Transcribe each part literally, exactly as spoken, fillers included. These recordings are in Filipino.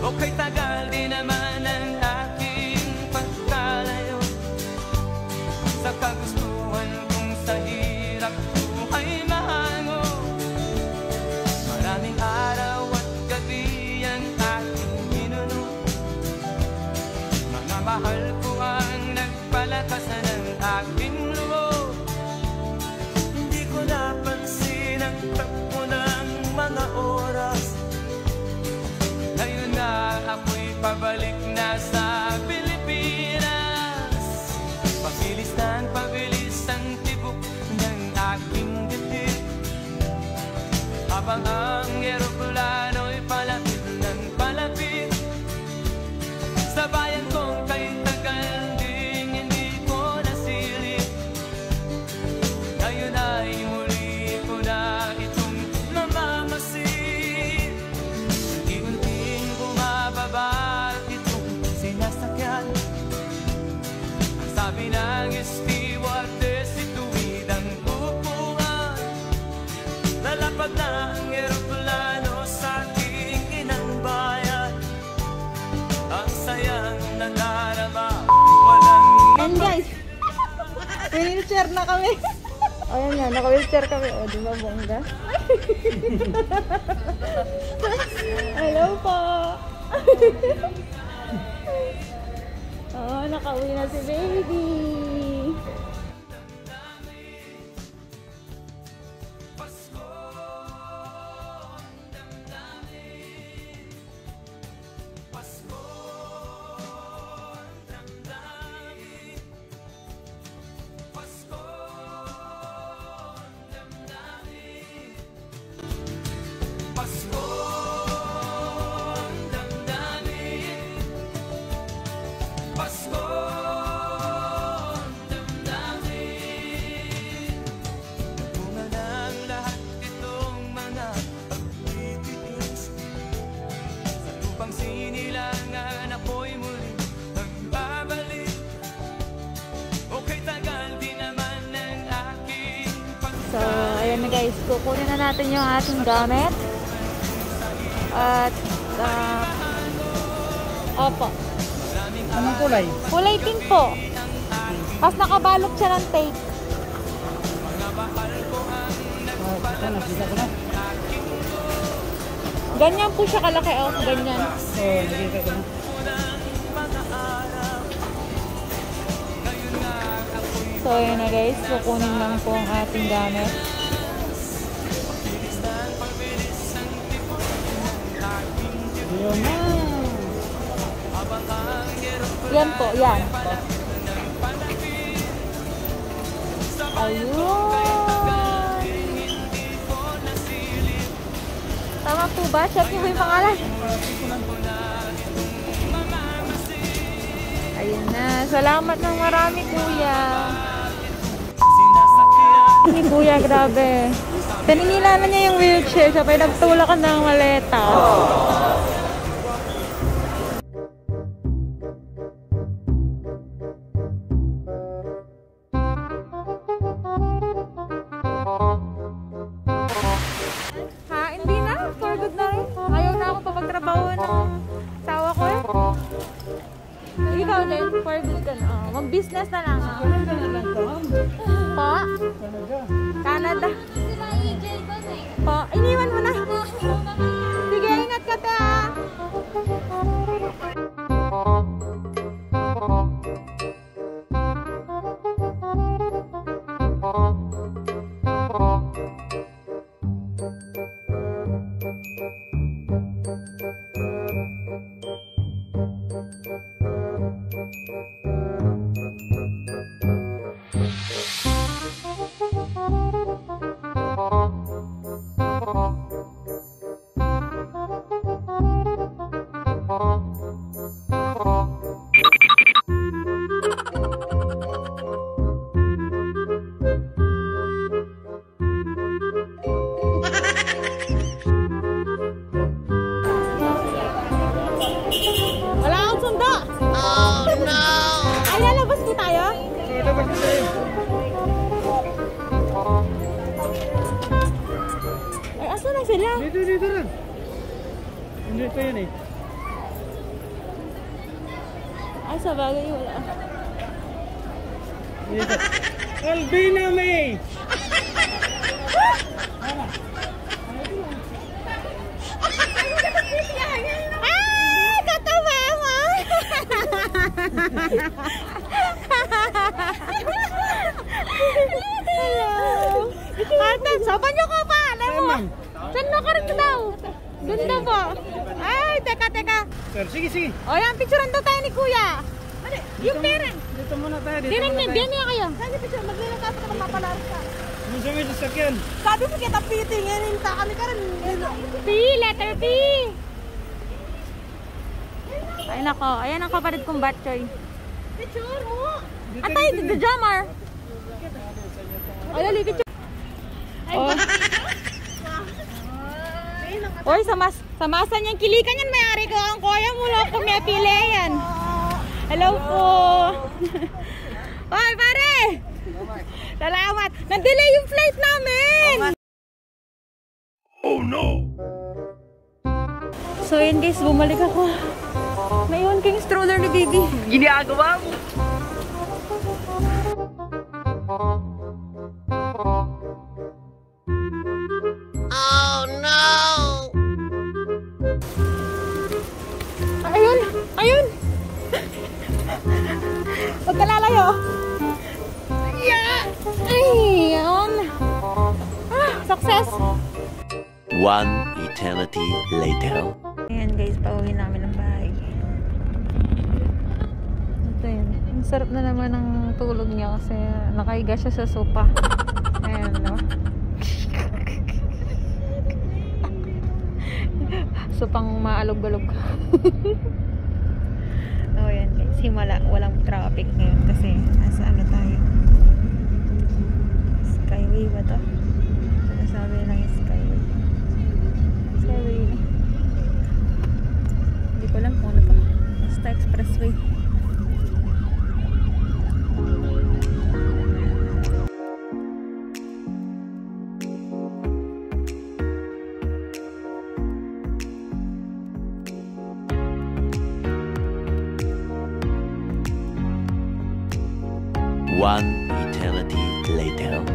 Okay, tagal di naman ang aking pagkalayo sa kagustuhan kong sa hirap buhay mahango. Maraming araw at gabi ang aking minuno. Mga mahal ko ang nagpalakasan ng aking loob. Hindi ko napansin ang takbo ng mga oras. Ngayon na ako'y pabalik na sa Pilipinas. Pabilis ng pabilis ang tibok ng aking dibdib, habang ang eroplano'y palapit ng palapit sa bayan kong kay tagal ding hindi ko nasilip. Ngayon ay muli ko na itong mamamasid. Unti-unting bumababa itong sinasakyan. Ang sabi ng stewardess, ituwid ang upuan. Lalapag na ang eroplano sa aking inang bayan. Ang sayang nandarama, walang... And guys, wheelchair na kami. Ayan nga, naka-wheelchair kami. O, di ba bongga? Hello po. Oo, nakauwi na si baby. So, ayan na guys, kukunin na natin yung ating gamit. At, uh, opo. Anong kulay? Kulay pink po. Tapos nakabalot siya ng tape. Oh, ito, nakita ko na. Ganyan po siya kalaki. Oh, ganyan. Oo, nakita ko na. So, ayan na guys, kukunin lang po ang ating gamit. Ayun na. Yan po, yan. Ayun. Tama po ba? Check niyo po yung pangalan. Ayun na. Salamat ng marami, kuya. Ni kuya, grabe. Taninila na niya yung wheelchair. Sabay nagtulakan ng maleta. Ha? Hindi na. For good na rin. Ayaw na ako pa magtrabaho ng sawa ko eh. Ikaw din, for good ka na. Oh, mag-business na lang. Oh. Canada na lang ka? Po? Canada. Canada. Po, iniwan mo na. Sige, ingat ka te ah. Ay, asa na sila? Dito, dito lang. Dito yan eh. Ay, sa bagay wala. Albina May! Ah! Tatawa mo! Hello! Ate, saban niyo ka pa! Alam mo! Saan na ka rin daw? Ganda po! Ay, teka, teka! Sir, sige, sige. O yan, picturean daw tayo ni Kuya! Yung parent! Dito muna tayo, dito Dinan muna niya, tayo. diyan niya kayo! Kasi picture, maglilang ka pa mapalaras ka! Ano sa may sasakyan? Sabi mo kita piting, yan yung kami ka rin. P, letter P. Ay nako, ayan ang kapatid kong batchoy. Picture mo. Atay, the drummer. Ay, dali, picture. Oh. Oy, samas, samasan niyang kilikan yan, may-ari ko. Ang kuya mo lang kung may pili yan. Hello po. Oy, pare. Salamat. Nag-delay yung flight namin. Oh no! So yun guys, bumalik ako. Naiwan ko yung stroller ni baby. Ginagawa mo. Oh no! Ayun! Ayun! Huwag ka lalayo! Yeah! Ay! Yun! Ah! Success! One eternity later. Ayan guys, pauwi namin ng bahay. Ito yun. Ang sarap na naman ng tulog niya kasi nakahiga siya sa sopa. Ayan, no? Sopang maalog-alog. Oh, yan guys. Himala. Walang traffic ngayon kasi nasa ano tayo. Skyway ba to? Sinasabi lang yung skyway. Skyway na. Hindi ko alam kung ano to. Basta expressway. One eternity later.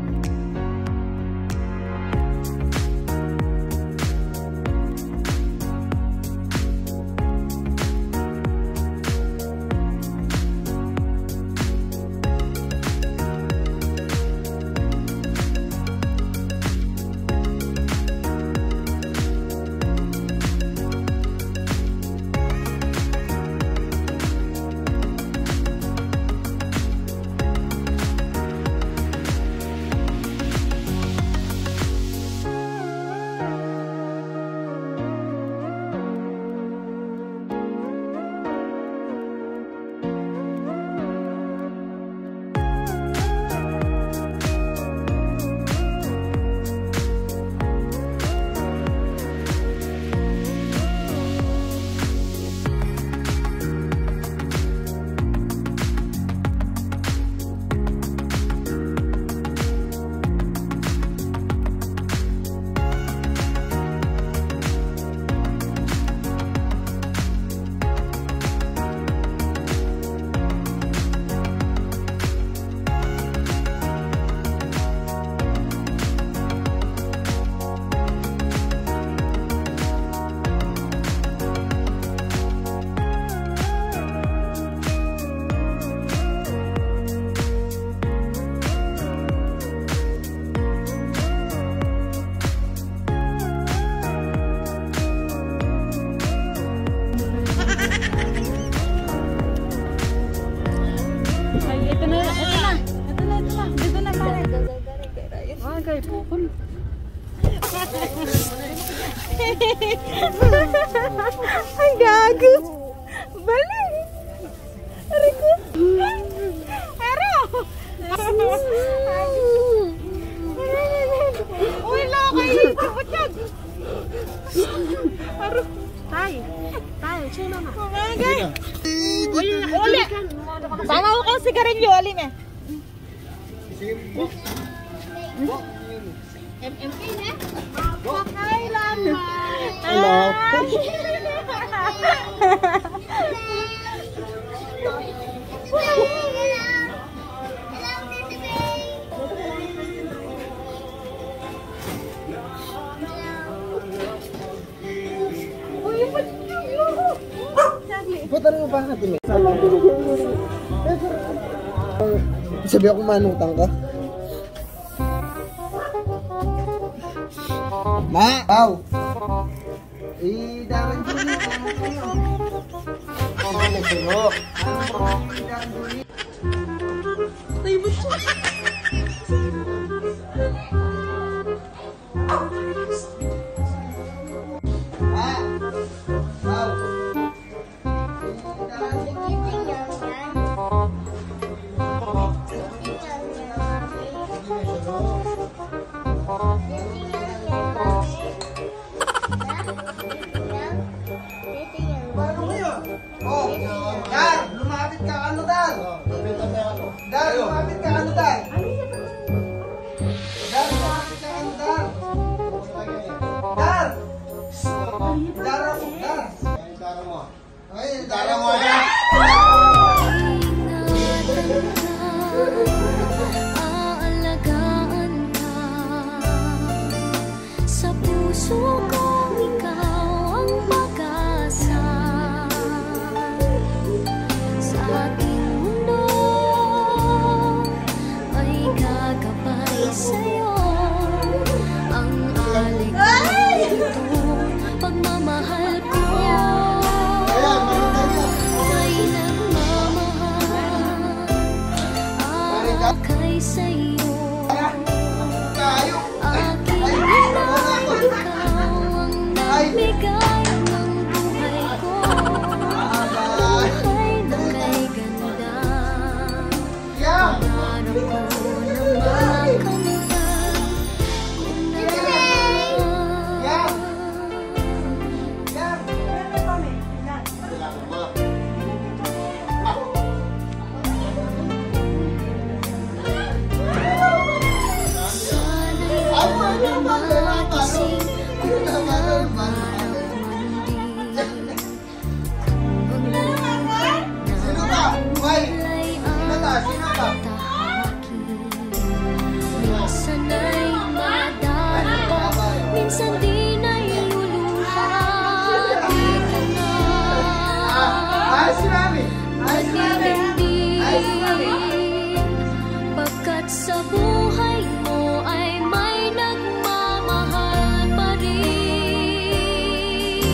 Ay, gago. Bali. Aray ko. Aro. Uy, lakay. Kapot yan. Aro. Tay. Tay, siya mama. Mamagay. Uy, uli. Sama ko kang sigarilyo. Uli me. M M K na? Pakailanman. Hello. Putarin mo bakit eh? Sabi ako manutang ka. Ma! Pau! Eh, daran duli. Ano na sino? Daran duli. Ay, ba't siya? Ma! Pau! Oh, Dar, lumapit ka ano Dar? Dar, lumapit ka ano Dar? Dar, lumapit ka ano Dar? Dar! Dar ako, Dar! Dar mo. Ay, Dar mo Dar! Aalagaan ka sa puso ko, ikaw ang pag-asa. Sa ating mundo ay gagabay sa'yo. Ang aligay dito, pagmamahal ko ay nagmamahal. Akay sa'yo, aking inaw, ikaw ang nagbigay ng buhay ko. Buhay na may ganda, pangarap ko na makamtan kung minsan ay madapa, minsan di na iluluha. Di ka na magiging, pagkat sa buhay mo ay may nagmamahal pa rin.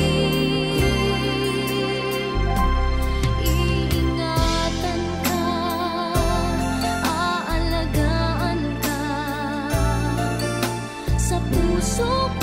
Iingatan ka, aalagaan ka sa puso ko.